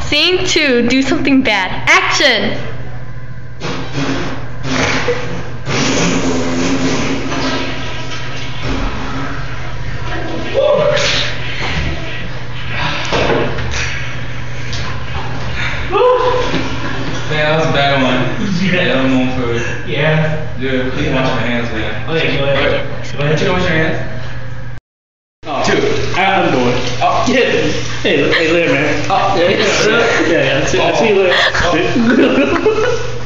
Scene 2, do something bad. Action! Man, that was a bad one. Yeah, I'm on for it. Yeah. Dude, please wash your hands, man. Okay, go ahead. Go ahead. You wash your hands? Oh. 2. I'm going. Oh. Hey, later, man. Oh. Yeah, I see you later. Oh.